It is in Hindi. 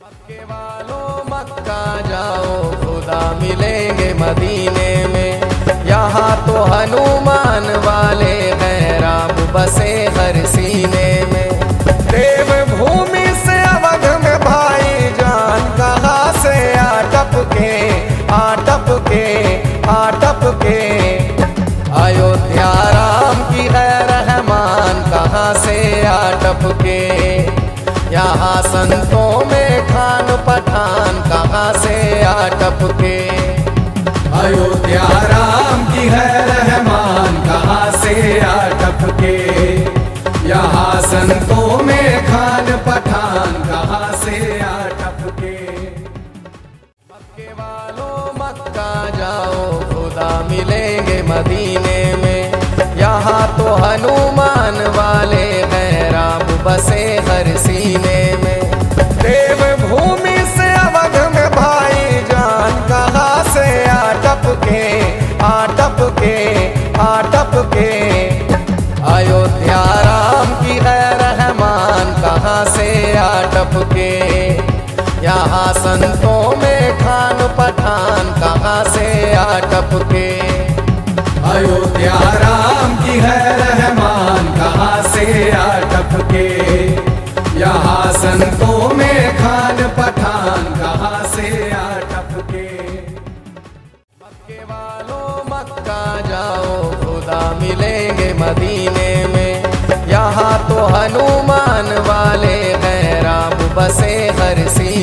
मक्के वालों मक्का जाओ, खुदा मिलेंगे मदीने में। यहाँ तो हनुमान वाले हैं, राम बसे हर सीने में। देव भूमि से अवध में भाई जान, कहाँ से आटप के अयोध्या राम की है रहमान, कहाँ से आटप के। यहाँ संतों में खान पठान, कहाँ से आटप के। अयोध्या राम की है रहमान, कहाँ से आटप के। यहाँ संतों में खान पठान, कहाँ से आटप के। मक्के वालों मक्का जाओ, खुदा मिलेंगे मदीने में। यहाँ तो हनुमान वाले हैं, राम बसे हर सीने में। देव भूमि से अवध में भाई जान, कहाँ से आटप के अयोध्या राम की है रहमान, कहाँ से आटप के। यहाँ संतों में खान पठान, कहाँ से आटप के। अयोध्या राम की है रहमान, कहाँ से आटप के। यहाँ संतों में खान पठान, कहाँ से आटप के। मक्के वालों मक्का जाओ, खुदा मिलेंगे मदीने में। यहाँ तो हनुमान वाले हैं, राम बसे हर सी